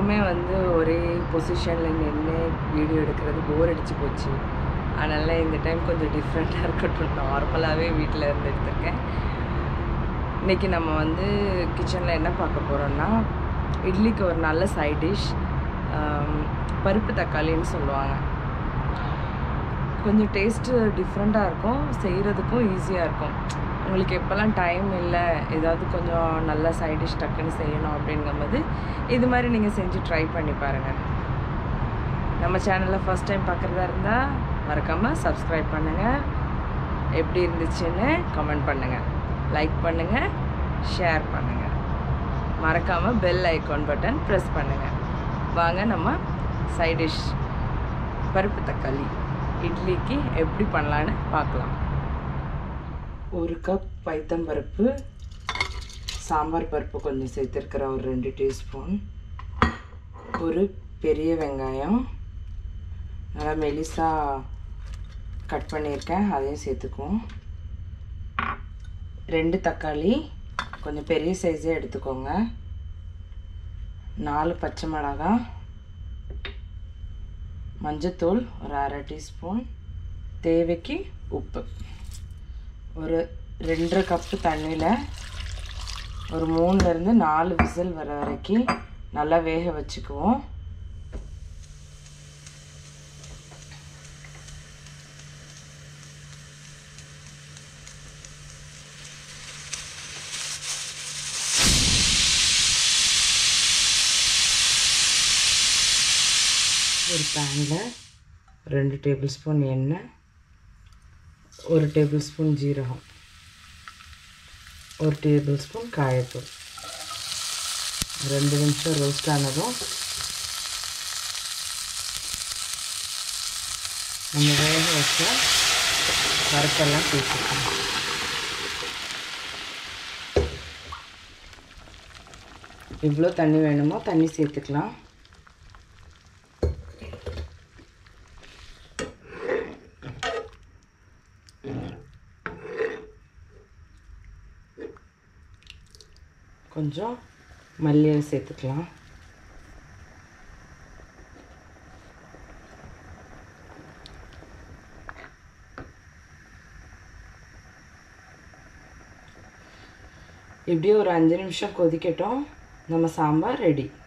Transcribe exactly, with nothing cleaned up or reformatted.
எப்பவுமே வந்து ஒரே பொசிஷனில் நின்று வீடியோ எடுக்கிறது போர் அடிச்சு போச்சு. அதனால் இந்த டைம் கொஞ்சம் டிஃப்ரெண்ட்டாக இருக்கட்டும், நார்மலாகவே வீட்டில் இருந்து எடுத்திருக்கேன். இன்றைக்கி நம்ம வந்து கிச்சனில் என்ன பார்க்க போகிறோன்னா, இட்லிக்கு ஒரு நல்ல சைட் டிஷ் பருப்பு தக்காளின்னு சொல்லுவாங்க. கொஞ்சம் டேஸ்ட்டு டிஃப்ரெண்ட்டாக இருக்கும், செய்கிறதுக்கும் ஈஸியாக இருக்கும். உங்களுக்கு எப்போல்லாம் டைம் இல்லை, ஏதாவது கொஞ்சம் நல்ல சைட் டிஷ் டக்குன்னு செய்யணும் அப்படிங்கும்போது இது மாதிரி நீங்கள் செஞ்சு ட்ரை பண்ணி பாருங்கள். நம்ம சேனலில் ஃபஸ்ட் டைம் பார்க்குறதா இருந்தால் மறக்காமல் சப்ஸ்கிரைப் பண்ணுங்கள். எப்படி இருந்துச்சுன்னு கமெண்ட் பண்ணுங்கள், லைக் பண்ணுங்கள், ஷேர் பண்ணுங்கள். மறக்காமல் பெல் ஐக்கான் பட்டன் ப்ரெஸ் பண்ணுங்கள். வாங்க நம்ம சைட் டிஷ் பருப்பு தக்காளி இட்லிக்கு எப்படி பண்ணலான்னு பார்க்கலாம். ஒரு கப் பைத்தம்பருப்பு, சாம்பார் பருப்பு கொஞ்சம் சேர்த்துருக்கிற ஒரு ரெண்டு டீஸ்பூன், ஒரு பெரிய வெங்காயம் நல்லா மெலிசாக கட் பண்ணியிருக்கேன், அதையும் சேர்த்துக்குவோம். ரெண்டு தக்காளி கொஞ்சம் பெரிய சைஸே எடுத்துக்கோங்க. நாலு பச்சை மிளகாய், மஞ்சத்தூள் ஒரு அரை டீஸ்பூன், தேவைக்கு உப்பு. ஒரு ரெண்டரை கப்பு தண்ணியில் ஒரு மூணுலேருந்து நாலு விசில் வர வரைக்கும் நல்லா வேக வச்சுக்குவோம். ஒரு பேனில் ரெண்டு டேபிள் ஸ்பூன் எண்ணெய், ஒரு டேபிள் ஸ்பூன் ஜீரகம், ஒரு டேபிள் ஸ்பூன் காயத்தூள். ரெண்டு நிமிஷம் ரோஸ்ட் ஆனதும் நம்ம வேக வச்ச பருப்பெல்லாம் சேர்த்துக்கணும். இவ்வளோ தண்ணி வேணுமோ தண்ணி சேர்த்துக்கலாம். கொஞ்சம் மல்லியை சேர்த்துக்கலாம். இப்படியே ஒரு அஞ்சு நிமிஷம் கொதிக்கட்டும். நம்ம சாம்பார் ரெடி.